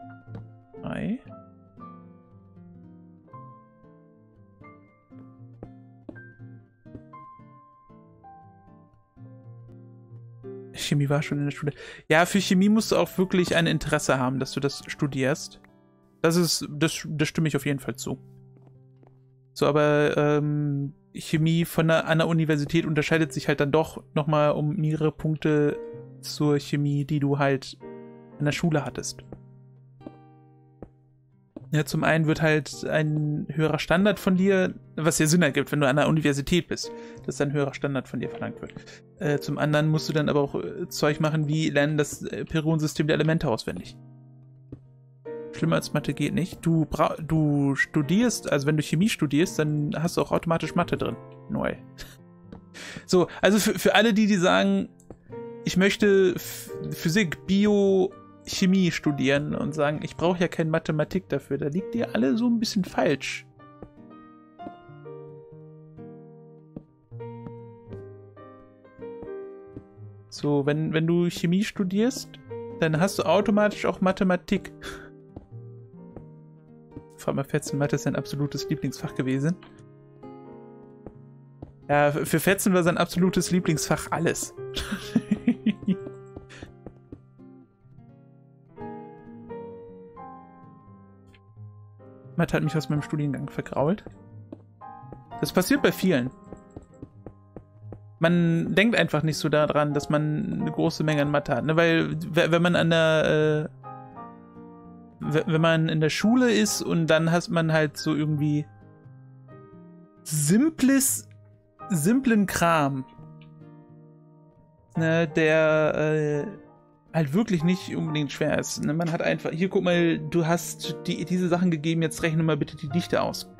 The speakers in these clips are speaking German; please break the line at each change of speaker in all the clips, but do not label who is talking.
3. Chemie war schon in der Schule. Ja, für Chemie musst du auch wirklich ein Interesse haben, dass du das studierst. Das stimme ich auf jeden Fall zu. So, aber Chemie an der Universität unterscheidet sich halt dann doch nochmal um mehrere Punkte zur Chemie, die du halt in der Schule hattest. Ja, zum einen wird halt ein höherer Standard von dir, was ja Sinn ergibt, wenn du an der Universität bist, dass ein höherer Standard von dir verlangt wird. Zum anderen musst du dann aber auch Zeug machen, wie lernen das Periodensystem der Elemente auswendig. Schlimmer als Mathe geht nicht. Du studierst, also wenn du Chemie studierst, dann hast du auch automatisch Mathe drin. Neu. So, also für alle die sagen, ich möchte Physik, Bio, Chemie studieren und sagen, ich brauche ja keine Mathematik dafür, da liegt ihr alle so ein bisschen falsch. So, wenn du Chemie studierst, dann hast du automatisch auch Mathematik. Frag mal Fetzen, Mathe ist sein absolutes Lieblingsfach gewesen. Ja, für Fetzen war sein absolutes Lieblingsfach alles. Mathe hat mich aus meinem Studiengang vergrault. Das passiert bei vielen. Man denkt einfach nicht so daran, dass man eine große Menge an Mathe hat. Ne? Weil, wenn man wenn man in der Schule ist und dann hat man halt so irgendwie simplen Kram, ne, der halt wirklich nicht unbedingt schwer ist. Ne? Man hat einfach, hier guck mal, du hast diese Sachen gegeben, jetzt rechne mal bitte die Dichte aus.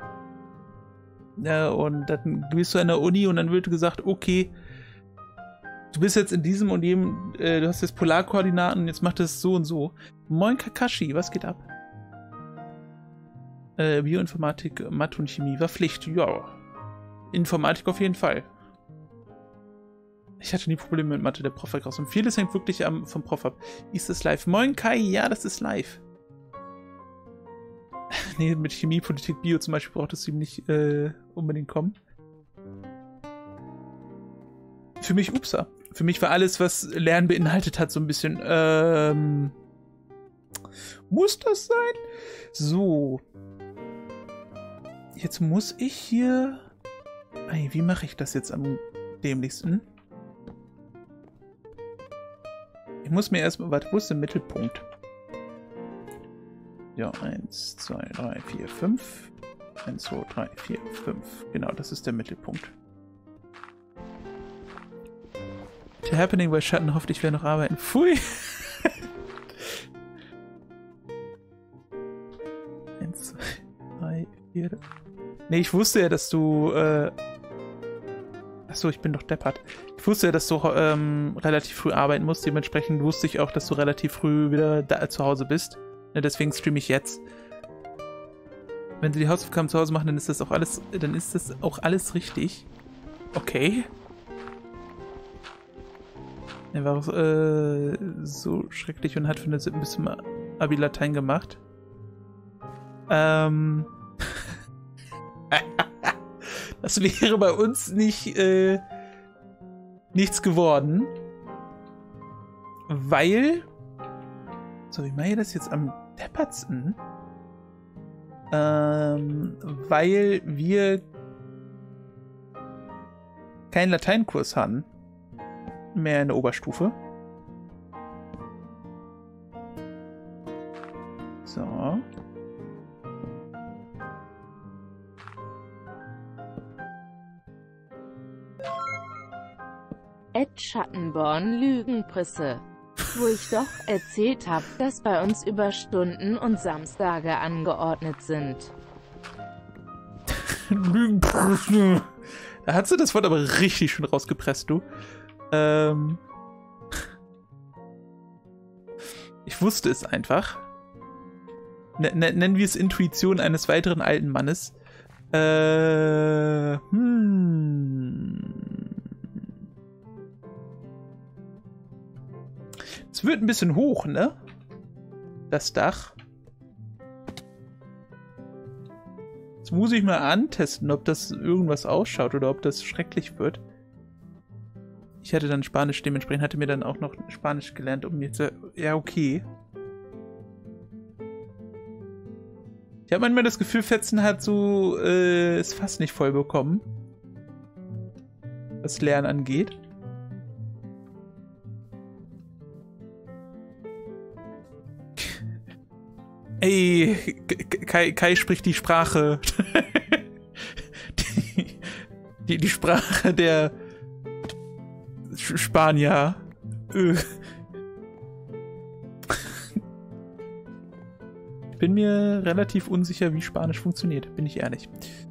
Und dann bist du an der Uni und dann wird gesagt, okay, du bist jetzt in diesem und jedem, du hast jetzt Polarkoordinaten und jetzt macht es so und so. Moin Kakashi, was geht ab? Bioinformatik, Mathe und Chemie war Pflicht, ja. Informatik auf jeden Fall. Ich hatte nie Probleme mit Mathe, der Prof war raus. Und vieles hängt wirklich vom Prof ab. Ist das live? Moin Kai, ja, das ist live. Nee, mit Chemie, Politik, Bio zum Beispiel brauchtest du ihm nicht unbedingt kommen. Für mich, upsa. Für mich war alles, was Lernen beinhaltet hat, so ein bisschen, muss das sein? So. Jetzt muss ich hier... Ey, wie mache ich das jetzt am dämlichsten? Ich muss mir erstmal... Warte, wo ist der Mittelpunkt? Ja, 1, 2, 3, 4, 5. 1, 2, 3, 4, 5. Genau, das ist der Mittelpunkt. The Happening bei Schatten hofft, ich werde noch arbeiten. Pfui! 1, 2, 3, 4. Nee, ich wusste ja, dass du. Achso, ich bin doch deppert. Ich wusste ja, dass du relativ früh arbeiten musst. Dementsprechend wusste ich auch, dass du relativ früh wieder zu Hause bist. Ja, deswegen streame ich jetzt. Wenn sie die Hausaufgaben zu Hause machen, dann ist das auch alles richtig. Okay. Er war so schrecklich und hat für eine Sippe bis zum Abi Latein gemacht. Das wäre bei uns nicht nichts geworden. Weil... So, wie mache ich das jetzt am deppertsten? Weil wir keinen Lateinkurs hatten. Mehr in der Oberstufe. So.
Ed Schattenborn Lügenpresse. Wo ich doch erzählt habe, dass bei uns Überstunden und Samstage angeordnet sind.
Lügenpresse. Da hat sie das Wort aber richtig schön rausgepresst, du. Ich wusste es einfach. Nennen wir es Intuition eines weiteren alten Mannes. Es wird ein bisschen hoch, ne? Das Dach. Das muss ich mal antesten, ob das irgendwas ausschaut oder ob das schrecklich wird. Ich hatte dann Spanisch, dementsprechend hatte mir dann auch noch Spanisch gelernt, um mir zu... Ja, okay. Ich habe manchmal das Gefühl, Fetzen hat so es fast nicht voll bekommen. Was Lernen angeht. Ey, Kai spricht die Sprache. die Sprache der Spanier. Ich bin mir relativ unsicher, wie Spanisch funktioniert, bin ich ehrlich.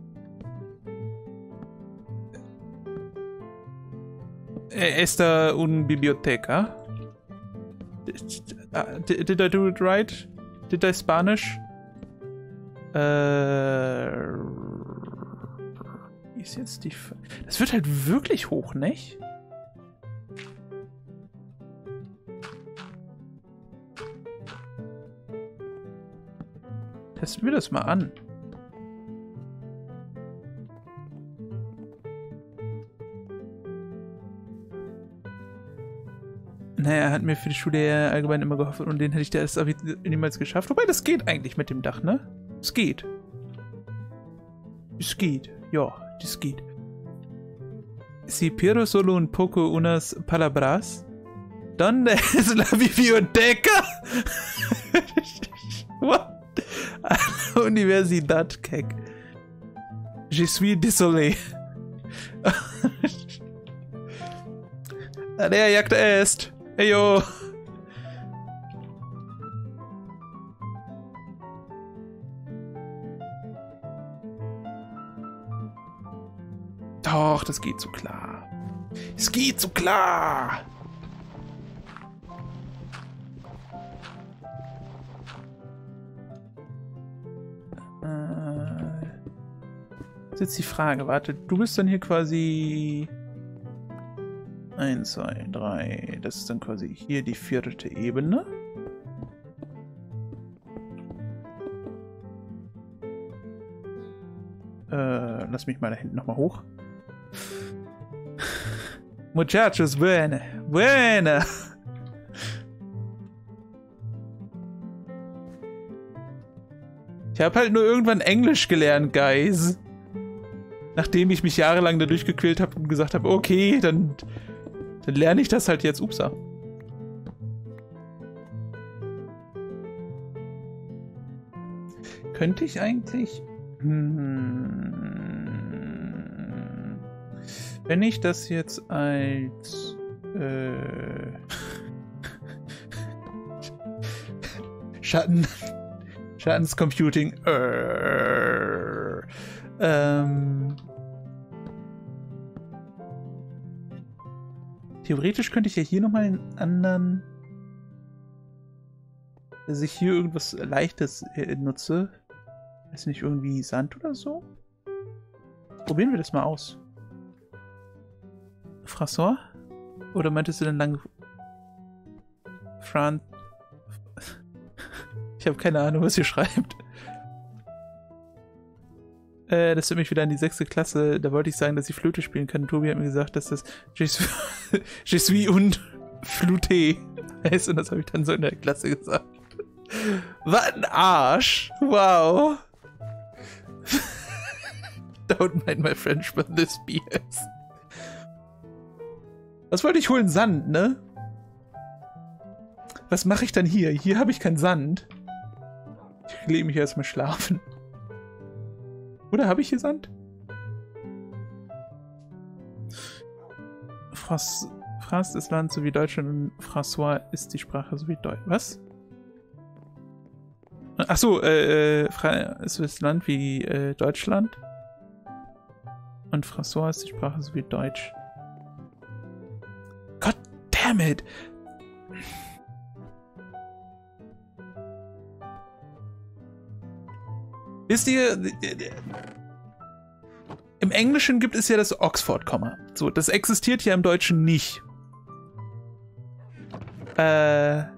Esta un biblioteca. Did I do it right? Did I Spanish? Wie ist jetzt die... Das wird halt wirklich hoch, nicht? Testen wir das mal an. Naja, er hat mir für die Schule ja allgemein immer gehofft und den hätte ich das niemals geschafft. Wobei, das geht eigentlich mit dem Dach, ne? Es geht. Es geht. Ja, das geht. Si pierdo solo un poco unas palabras, ¿dónde es la biblioteca? What? A la Universidad, Keck. Je suis désolé. Der Jagd est. Heyo. Doch, das geht so klar. Es geht so klar. Jetzt ist jetzt die Frage, warte, du bist dann hier quasi 1, 2, 3, das ist dann quasi hier die 4. Ebene. Lass mich mal da hinten nochmal hoch. Muchachos, buena, buena. Ich habe halt nur irgendwann Englisch gelernt, Guys. Nachdem ich mich jahrelang da durchgequält habe und gesagt habe, okay, dann lerne ich das halt jetzt. Upsa. Könnte ich eigentlich... Wenn ich das jetzt als... Schattenscomputing... Theoretisch könnte ich ja hier nochmal einen anderen... Dass ich hier irgendwas Leichtes nutze. Ist nicht irgendwie Sand oder so? Probieren wir das mal aus. François? Oder meintest du denn lang... Fran... Ich habe keine Ahnung, was ihr schreibt. Das führt mich wieder an die 6. Klasse. Da wollte ich sagen, dass ich Flöte spielen kann. Tobi hat mir gesagt, dass das Je suis un Flûte heißt. Und das habe ich dann so in der Klasse gesagt. Was ein Arsch! Wow! Don't mind my French, but this BS. Was wollte ich holen? Sand, ne? Was mache ich dann hier? Hier habe ich keinen Sand. Ich lege mich erstmal schlafen. Oder habe ich hier Sand? France ist Land so wie Deutschland und François ist die Sprache so wie Deutsch. Was? Achso, ist das Land wie Deutschland. Und François ist die Sprache so wie Deutsch. God damn it! Wisst ihr, im Englischen gibt es ja das Oxford-Komma. So, das existiert ja im Deutschen nicht. Weil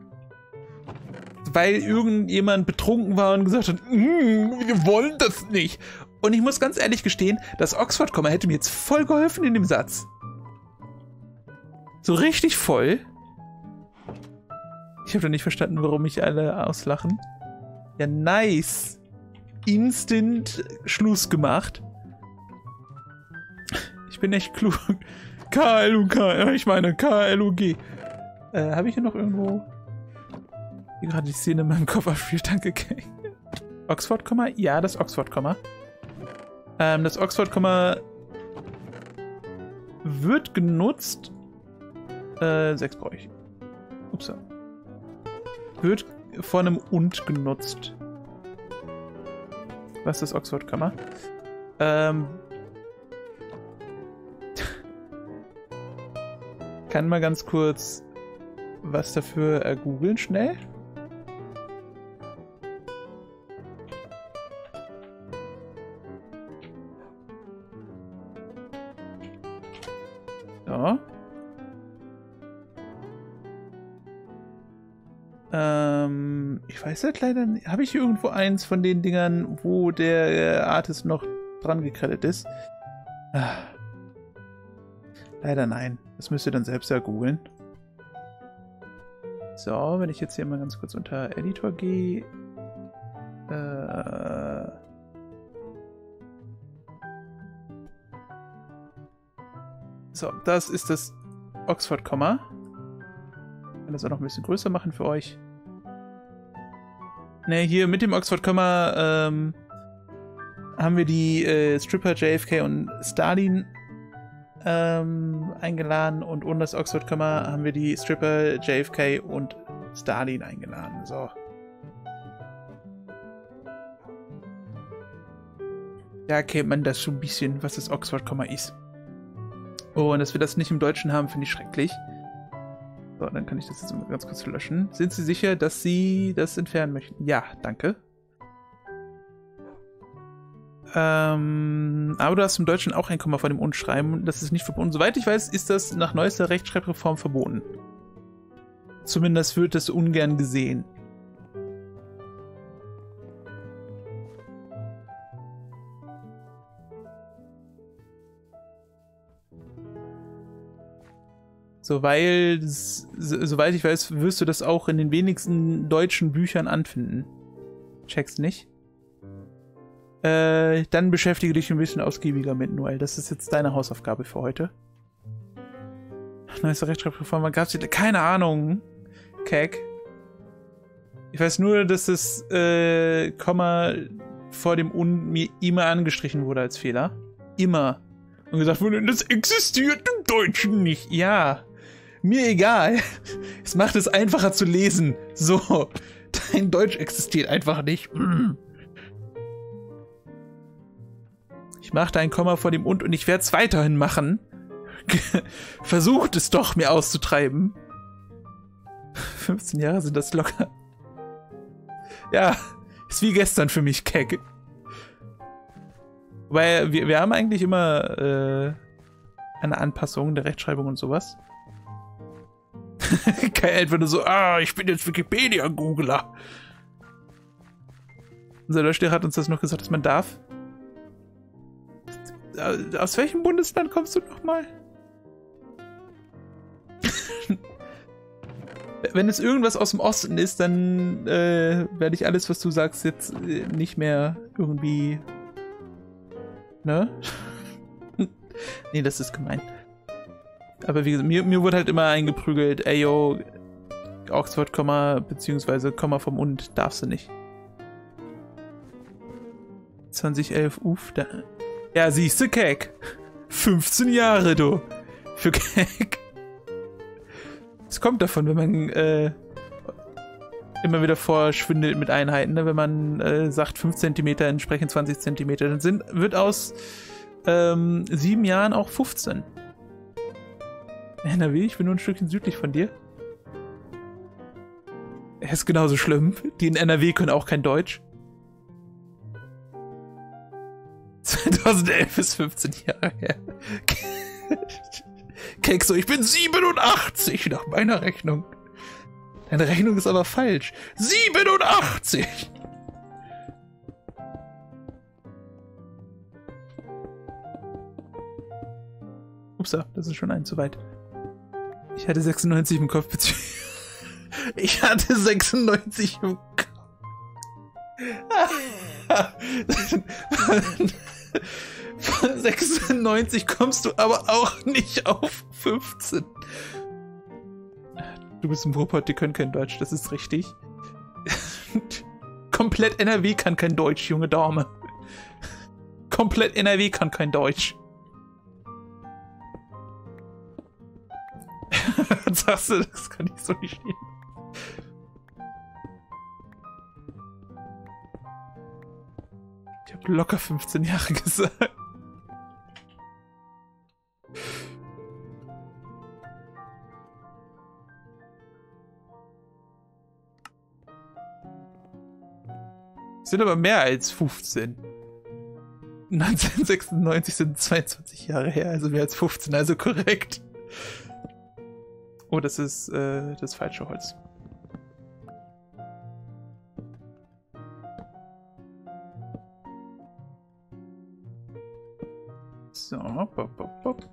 irgendjemand betrunken war und gesagt hat, wir wollen das nicht. Und ich muss ganz ehrlich gestehen, das Oxford-Komma hätte mir jetzt voll geholfen in dem Satz. So richtig voll. Ich habe doch nicht verstanden, warum mich alle auslachen. Ja, nice. Instant Schluss gemacht. Ich bin echt klug. K-L-U-K, ich meine K-L-U-G. Habe ich hier noch irgendwo... Hier gerade die Szene in meinem Kopf abspielt. Danke, Kay. Oxford-Komma? Ja, das Oxford-Komma. Das Oxford-Komma wird genutzt. 6 brauche ich. Ups. Wird vor einem und genutzt. Was ist das Oxford-Komma? Kann mal ganz kurz was dafür googeln, schnell. So. Ich weiß halt leider nicht. Habe ich hier irgendwo eins von den Dingern, wo der Artist noch dran gecredit ist? Leider nein. Das müsst ihr dann selbst ja googeln. So, wenn ich jetzt hier mal ganz kurz unter Editor gehe. So, das ist das Oxford-Komma. Ich kann das auch noch ein bisschen größer machen für euch. Ne, hier mit dem Oxford-Komma haben wir die Stripper JFK und Stalin eingeladen und ohne das Oxford-Komma haben wir die Stripper JFK und Stalin eingeladen. So. Da kennt man das schon ein bisschen, was das Oxford-Komma ist. Oh, und dass wir das nicht im Deutschen haben, finde ich schrecklich. So, dann kann ich das jetzt mal ganz kurz löschen. Sind Sie sicher, dass Sie das entfernen möchten? Ja, danke. Aber du hast im Deutschen auch ein Komma vor dem Und schreiben. Das ist nicht verboten. Soweit ich weiß, ist das nach neuester Rechtschreibreform verboten. Zumindest wird das ungern gesehen. So, weil, soweit ich weiß, wirst du das auch in den wenigsten deutschen Büchern anfinden. Check's nicht? Dann beschäftige dich ein bisschen ausgiebiger mit Noel. Das ist jetzt deine Hausaufgabe für heute. Neueste Rechtschreibreform, gab es keine Ahnung. Keck. Ich weiß nur, dass das Komma vor dem Und mir immer angestrichen wurde als Fehler. Immer. Und gesagt wurde, das existiert im Deutschen nicht. Ja. Mir egal. Es macht es einfacher zu lesen. So. Dein Deutsch existiert einfach nicht. Ich machte ein Komma vor dem Und ich werde es weiterhin machen. Versucht es doch, mir auszutreiben. 15 Jahre sind das locker. Ja, ist wie gestern für mich, Keck. Weil wir haben eigentlich immer eine Anpassung der Rechtschreibung und sowas. Kein einfach nur so, ich bin jetzt Wikipedia-Googler. Unser Löschlehrer hat uns das noch gesagt, dass man darf. Aus welchem Bundesland kommst du nochmal? Wenn es irgendwas aus dem Osten ist, dann werde ich alles, was du sagst, jetzt nicht mehr irgendwie... Ne? Nee, das ist gemein. Aber wie gesagt, mir wurde halt immer eingeprügelt, ey yo, Oxford, Komma, beziehungsweise Komma vom Und darfst du nicht. 2011, da... Ja, siehste, Keck. 15 Jahre, du. Für Keck. Es kommt davon, wenn man immer wieder vorschwindelt mit Einheiten, ne? Wenn man sagt 5 cm entsprechen 20 cm, dann wird aus 7 Jahren auch 15. NRW, ich bin nur ein Stückchen südlich von dir. Er ist genauso schlimm. Die in NRW können auch kein Deutsch. 2011 ist 15 Jahre her. Kekso, ich bin 87 nach meiner Rechnung. Deine Rechnung ist aber falsch. 87! Upsa, das ist schon ein zu weit. Ich hatte 96 im Kopf. Ich hatte 96 im Kopf. Von 96 kommst du aber auch nicht auf 15. Du bist ein Ruhrpott, die können kein Deutsch, das ist richtig. Komplett NRW kann kein Deutsch, junge Dame. Komplett NRW kann kein Deutsch. Was sagst du, das kann ich so nicht stehen. Ich habe locker 15 Jahre gesagt. Sind aber mehr als 15. 1996 sind 22 Jahre her, also mehr als 15, also korrekt. Oh, das ist das falsche Holz. So, bop, bop, bop.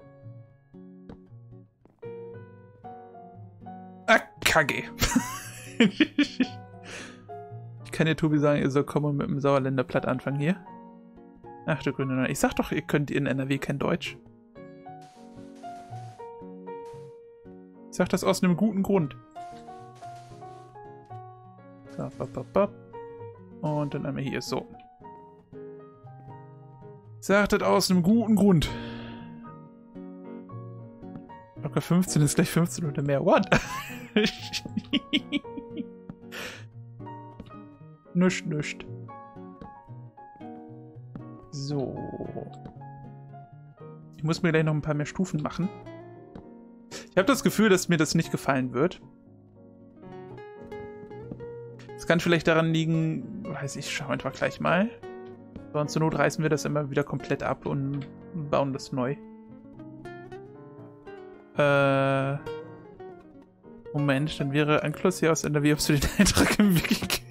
Ah, Kacke. Ich kann dir Tobi sagen, ihr soll kommen und mit dem Sauerländer Platt anfangen hier. Ach du grüne Neune. Ich sag doch, ihr könnt in NRW kein Deutsch. Ich sag das aus einem guten Grund. So, bop, bop, bop. Und dann einmal hier, so. Ich sag das aus einem guten Grund. Locker 15 ist gleich 15 oder mehr. What? Nischt. So. Ich muss mir gleich noch ein paar mehr Stufen machen. Ich habe das Gefühl, dass mir das nicht gefallen wird. Es kann vielleicht daran liegen, weiß ich, schau einfach gleich mal. Sonst zur Not reißen wir das immer wieder komplett ab und bauen das neu. Moment, dann wäre Anklos hier aus NRW, ob du den Eintrag im Wiki gibt.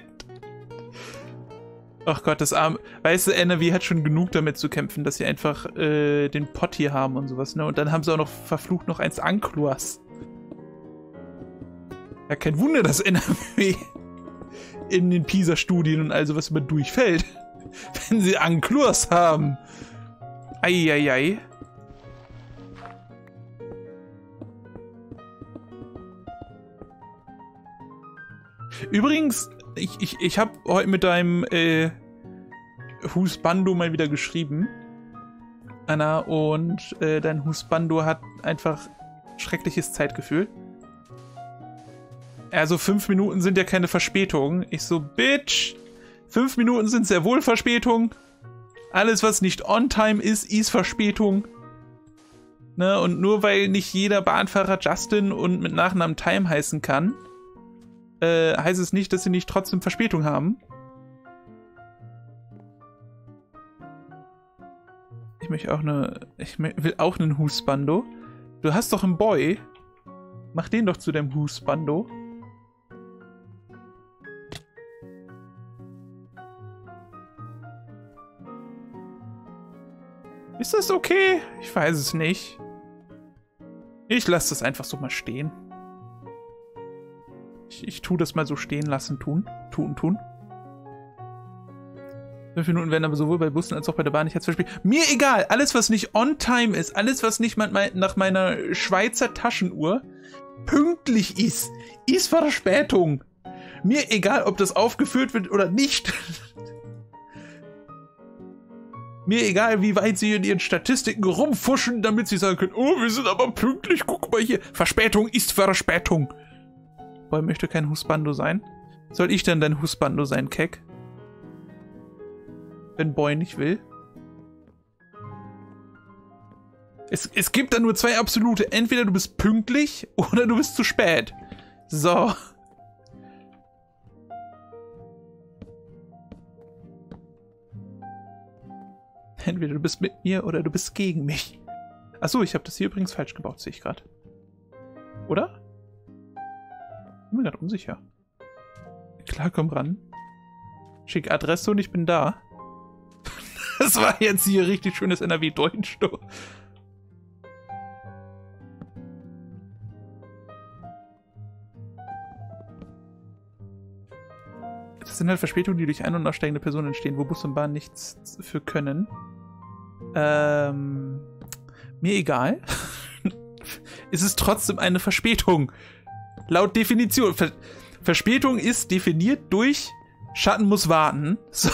Ach Gott, das arme. Weißt du, NRW hat schon genug damit zu kämpfen, dass sie einfach den Pott hier haben und sowas, ne? Und dann haben sie auch noch verflucht noch eins Anklos. Ja, kein Wunder, dass NRW in den PISA-Studien und all sowas immer durchfällt. Wenn sie Anklos haben. Eieiei. Übrigens, ich habe heute mit deinem Husbando mal wieder geschrieben, Anna, und dein Husbando hat einfach schreckliches Zeitgefühl. Also 5 Minuten sind ja keine Verspätung. Ich so, Bitch, 5 Minuten sind sehr wohl Verspätung. Alles, was nicht on time ist Verspätung. Ne? Und nur weil nicht jeder Bahnfahrer Justin und mit Nachnamen Time heißen kann, heißt es nicht, dass sie nicht trotzdem Verspätung haben. Ich will auch einen Husbando. Du hast doch einen Boy. Mach den doch zu deinem Husbando. Ist das okay? Ich weiß es nicht. Ich lasse das einfach so mal stehen. Ich tue das mal so stehen lassen, tun. 5 Minuten werden aber sowohl bei Bussen als auch bei der Bahn nicht als Beispiel. Mir egal, alles was nicht on time ist, alles was nicht nach meiner Schweizer Taschenuhr pünktlich ist Verspätung. Mir egal, ob das aufgeführt wird oder nicht. Mir egal, wie weit sie in ihren Statistiken rumfuschen, damit sie sagen können, oh, wir sind aber pünktlich, guck mal hier. Verspätung ist Verspätung. Boy möchte kein Husbando sein. Soll ich denn dein Husbando sein, Keck? Wenn Boy nicht will. Es gibt da nur 2 absolute. Entweder du bist pünktlich oder du bist zu spät. So. Entweder du bist mit mir oder du bist gegen mich. Achso, ich habe das hier übrigens falsch gebaut, sehe ich gerade. Oder? Ich bin mir gerade unsicher. Klar, komm ran. Schick Adresse und ich bin da. Das war jetzt hier richtig schönes NRW-Deutsch. sind halt Verspätungen, die durch ein- und aussteigende Personen entstehen, wo Bus und Bahn nichts für können. Mir egal. Es ist trotzdem eine Verspätung. Laut Definition. Verspätung ist definiert durch Schatten muss warten. So.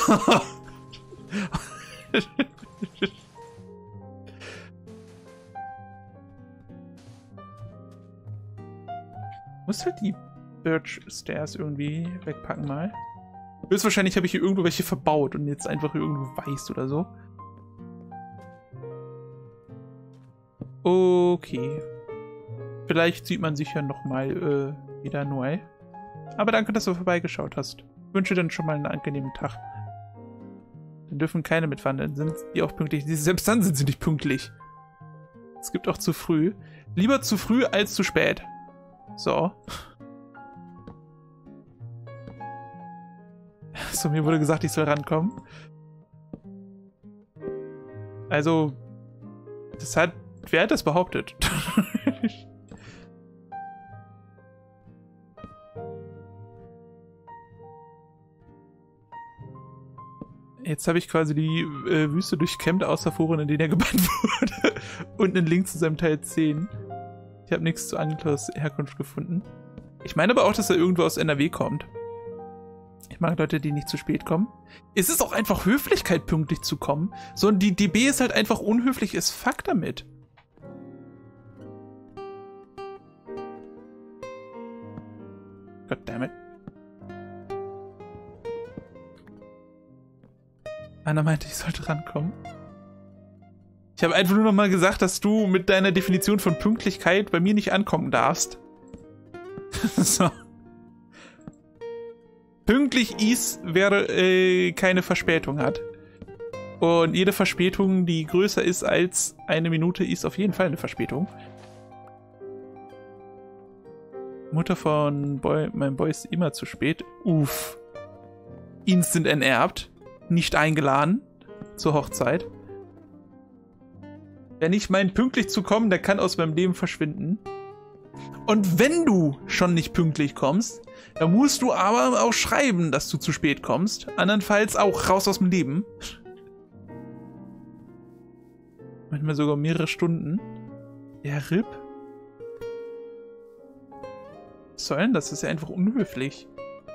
Muss halt die Birch Stairs irgendwie wegpacken mal. Höchstwahrscheinlich habe ich hier irgendwo welche verbaut und jetzt einfach irgendwo weiß oder so. Okay. Vielleicht sieht man sich ja nochmal wieder neu. Aber danke, dass du vorbeigeschaut hast. Ich wünsche dir dann schon mal einen angenehmen Tag. Dann dürfen keine mitwandern. Sind die auch pünktlich? Selbst dann sind sie nicht pünktlich. Es gibt auch zu früh. Lieber zu früh als zu spät. So. So, mir wurde gesagt, ich soll rankommen. Also, wer hat das behauptet? Jetzt habe ich quasi die Wüste durchkämmt, außer Foren, in denen er gebannt wurde. Und einen Link zu seinem Teil 10. Ich habe nichts zu Anglos Herkunft gefunden. Ich meine aber auch, dass er irgendwo aus NRW kommt. Ich mag Leute, die nicht zu spät kommen. Es ist auch einfach Höflichkeit, pünktlich zu kommen. So, und die DB ist halt einfach unhöflich as fuck damit. Goddammit. Anna meinte, ich sollte rankommen. Ich habe einfach nur noch mal gesagt, dass du mit deiner Definition von Pünktlichkeit bei mir nicht ankommen darfst. So. Pünktlich ist, wer keine Verspätung hat. Und jede Verspätung, die größer ist als eine Minute, ist auf jeden Fall eine Verspätung. Mutter von meinem Boy ist immer zu spät. Uff. Instant enterbt. Nicht eingeladen zur Hochzeit. Wer nicht meint, pünktlich zu kommen, der kann aus meinem Leben verschwinden. Und wenn du schon nicht pünktlich kommst, dann musst du aber auch schreiben, dass du zu spät kommst. Andernfalls auch raus aus dem Leben. Manchmal sogar mehrere Stunden. Ja, RIP. Was soll denn das? Das ist ja einfach unhöflich.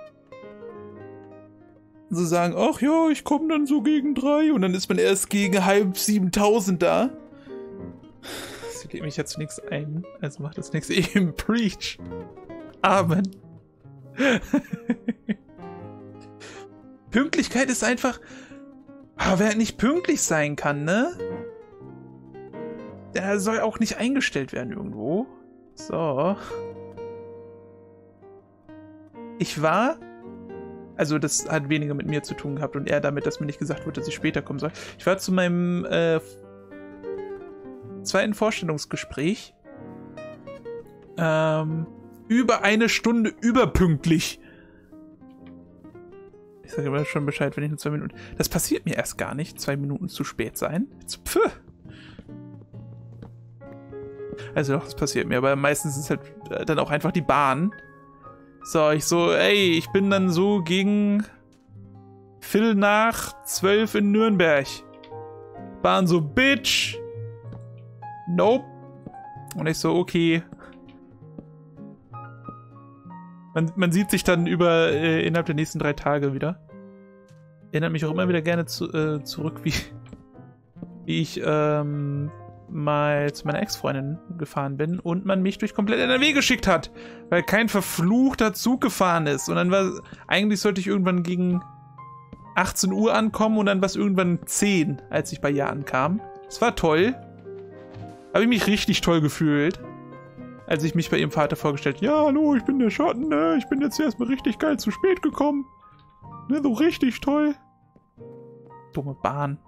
So sagen, ach ja, ich komme dann so gegen 3 und dann ist man erst gegen 6.500 da. Sie lädt mich ja zu nichts ein, also macht das nichts eben. Preach. Amen. Pünktlichkeit ist einfach... wer nicht pünktlich sein kann, ne? Der soll auch nicht eingestellt werden irgendwo. So. Ich war... Also das hat weniger mit mir zu tun gehabt und eher damit, dass mir nicht gesagt wurde, dass ich später kommen soll. Ich war zu meinem zweiten Vorstellungsgespräch über eine Stunde überpünktlich. Ich sage aber schon Bescheid, wenn ich nur 2 Minuten... Das passiert mir erst gar nicht, 2 Minuten zu spät sein. Pfff. Also doch, das passiert mir, aber meistens ist es halt dann auch einfach die Bahn. So, ey, ich bin dann so gegen 11:45 in Nürnberg. Bahn so, Bitch. Nope. Und ich so, okay. Man sieht sich dann innerhalb der nächsten 3 Tage wieder. Erinnert mich auch immer wieder gerne zurück, wie ich mal zu meiner Ex-Freundin gefahren bin und man mich durch komplett NRW geschickt hat, weil kein verfluchter Zug gefahren ist. Und dann eigentlich sollte ich irgendwann gegen 18 Uhr ankommen und dann war es irgendwann 10, als ich bei ihr ankam. Es war toll. Habe ich mich richtig toll gefühlt, als ich mich bei ihrem Vater vorgestellt habe. Ja, hallo, ich bin der Schatten, ne? Ich bin jetzt erstmal richtig geil zu spät gekommen. Ne, so richtig toll. Dumme Bahn.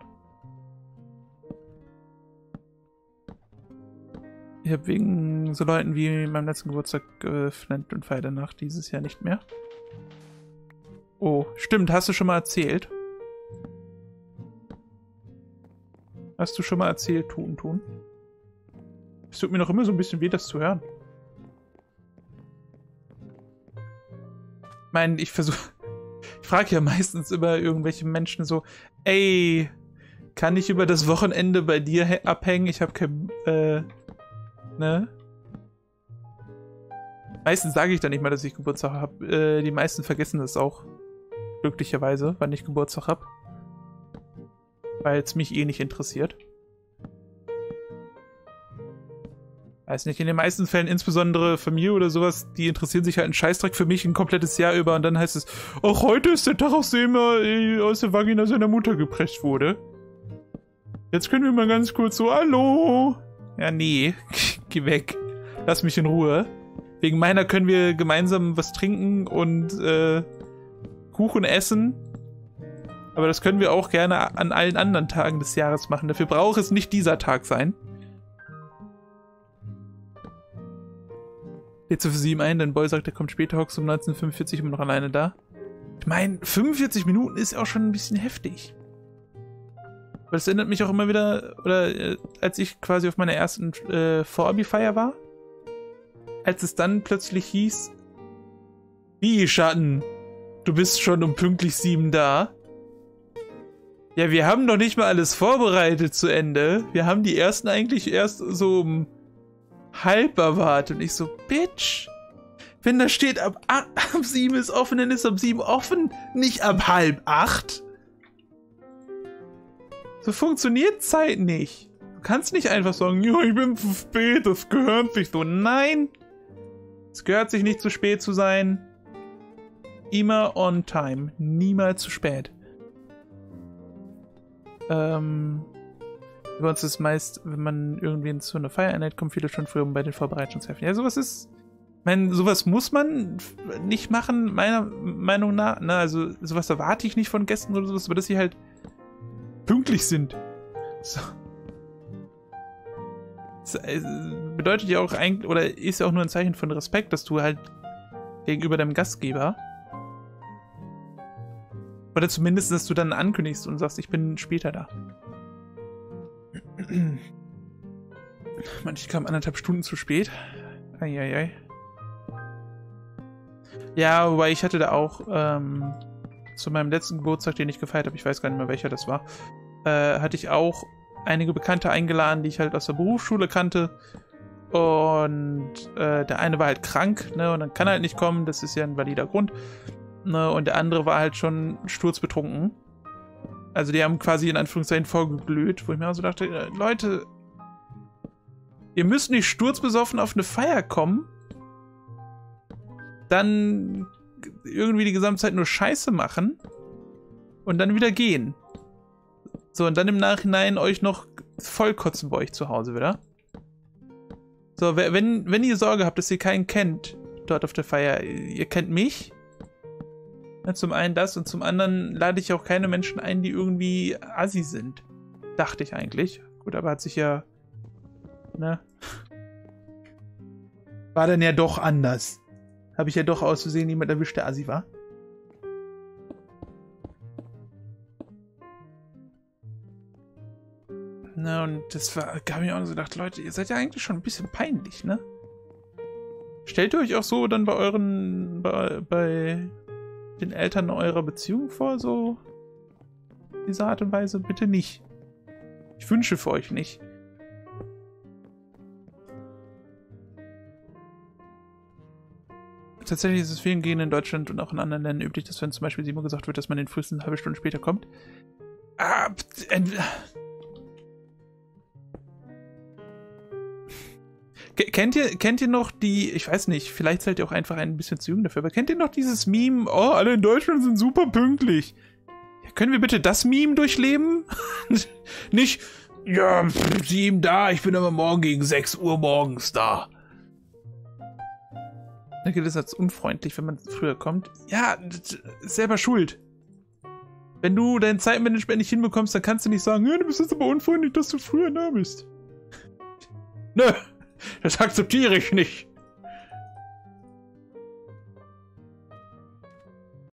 Ich habe wegen so Leuten wie meinem letzten Geburtstag geflennt und feiere danach dieses Jahr nicht mehr. Oh, stimmt, hast du schon mal erzählt? Hast du schon mal erzählt, tun? Es tut mir noch immer so ein bisschen weh, das zu hören. Ich meine, ich versuche frage ja meistens immer irgendwelche Menschen so, ey, kann ich über das Wochenende bei dir abhängen? Ich habe kein, ne? Meistens sage ich dann nicht mal, dass ich Geburtstag habe. Die meisten vergessen das auch. Glücklicherweise, wann ich Geburtstag habe. Weil es mich eh nicht interessiert. Weiß nicht, in den meisten Fällen, insbesondere Familie oder sowas, die interessieren sich halt einen Scheißdreck für mich ein komplettes Jahr über und dann heißt es, ach, heute ist der Tag, aus dem er aus der Vagina seiner Mutter gepresst wurde. Jetzt können wir mal ganz kurz so, hallo. Ja, nee, geh weg. Lass mich in Ruhe. Wegen meiner können wir gemeinsam was trinken und Kuchen essen. Aber das können wir auch gerne an allen anderen Tagen des Jahres machen. Dafür braucht es nicht dieser Tag sein. Lädt so für 7 ein, dein Boy sagt, er kommt später, hockst um 19:45 immer noch alleine da. Ich meine, 45 Minuten ist auch schon ein bisschen heftig. Weil das erinnert mich auch immer wieder, oder als ich quasi auf meiner ersten Vor-Abi-Feier war, als es dann plötzlich hieß, wie, Schatten, du bist schon um pünktlich 7 da? Ja, wir haben noch nicht mal alles vorbereitet zu Ende. Wir haben die ersten eigentlich erst so um halb erwartet. Und ich so, Bitch, wenn da steht, ab 7 ist offen, dann ist ab 7 offen, nicht ab 7:30. So funktioniert Zeit nicht. Du kannst nicht einfach sagen, ja, ich bin zu spät, das gehört sich so. Nein, es gehört sich nicht zu spät zu sein. Immer on time, niemals zu spät. Bei uns ist meist, wenn man irgendwie zu einer Feier einlädt, kommen viele schon früher, um bei den Vorbereitungshilfen. Ja, sowas ist, ich meine, sowas muss man nicht machen, meiner Meinung nach. Ne? Also sowas erwarte ich nicht von Gästen oder sowas, aber dass sie halt pünktlich sind. So. Das bedeutet ja auch eigentlich, oder ist ja auch nur ein Zeichen von Respekt, dass du halt gegenüber deinem Gastgeber, oder zumindest, dass du dann ankündigst und sagst, ich bin später da. Manche kamen 1,5 Stunden zu spät. Eieiei. Ja, wobei ich hatte da auch zu meinem letzten Geburtstag, den ich gefeiert habe, ich weiß gar nicht mehr, welcher das war, hatte ich auch einige Bekannte eingeladen, die ich halt aus der Berufsschule kannte. Und der eine war halt krank, ne, und dann kann er halt nicht kommen, das ist ja ein valider Grund. Ne, und der andere war halt schon sturzbetrunken. Also die haben quasi in Anführungszeichen vorgeglüht, wo ich mir auch so dachte, Leute, ihr müsst nicht sturzbesoffen auf eine Feier kommen, dann irgendwie die gesamte Zeit nur Scheiße machen und dann wieder gehen. So, und dann im Nachhinein euch noch vollkotzen bei euch zu Hause wieder. So, wenn ihr Sorge habt, dass ihr keinen kennt dort auf der Feier, ihr kennt mich. Ja, zum einen das und zum anderen lade ich auch keine Menschen ein, die irgendwie assi sind. Dachte ich eigentlich. Gut, aber hat sich ja, ne? War dann ja doch anders. Habe ich ja doch aus Versehen jemand erwischt, der assi war. Na, und das war, gab mir auch so gedacht, Leute, ihr seid ja eigentlich schon ein bisschen peinlich, ne? Stellt ihr euch auch so dann bei den Eltern eurer Beziehung vor, so diese Art und Weise? Bitte nicht. Ich wünsche für euch nicht. Tatsächlich ist es vielen Gegenden in Deutschland und auch in anderen Ländern üblich, dass wenn zum Beispiel Simon gesagt wird, dass man den frühestens eine halbe Stunde später kommt. Kennt ihr noch die, ich weiß nicht, vielleicht seid ihr auch einfach ein bisschen zu jung dafür, aber kennt ihr noch dieses Meme, oh, alle in Deutschland sind super pünktlich. Ja, können wir bitte das Meme durchleben? Nicht, ja, 7 da, ich bin aber morgen gegen 6 Uhr morgens da. Dann gilt es als unfreundlich, wenn man früher kommt. Ja, selber schuld. Wenn du dein Zeitmanagement nicht hinbekommst, dann kannst du nicht sagen, ja, du bist jetzt aber unfreundlich, dass du früher da bist. Nö. Das akzeptiere ich nicht.